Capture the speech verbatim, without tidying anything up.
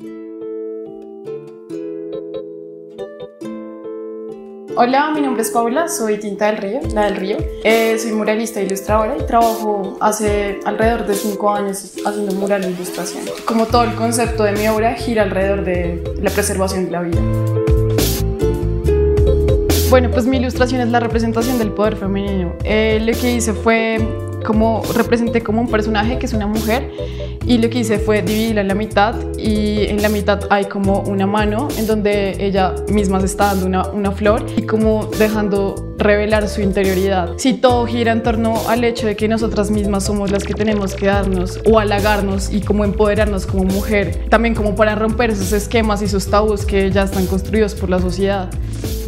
Hola, mi nombre es Paula, soy Tinta del Río, la del Río. Eh, soy muralista e ilustradora y trabajo hace alrededor de cinco años haciendo mural e ilustración. Como todo el concepto de mi obra gira alrededor de la preservación de la vida. Bueno, pues mi ilustración es la representación del poder femenino. Eh, lo que hice fue como representé como un personaje que es una mujer y lo que hice fue dividirla en la mitad y en la mitad hay como una mano en donde ella misma se está dando una, una flor y como dejando revelar su interioridad. Si todo gira en torno al hecho de que nosotras mismas somos las que tenemos que darnos o halagarnos y como empoderarnos como mujer, también como para romper esos esquemas y esos tabús que ya están construidos por la sociedad.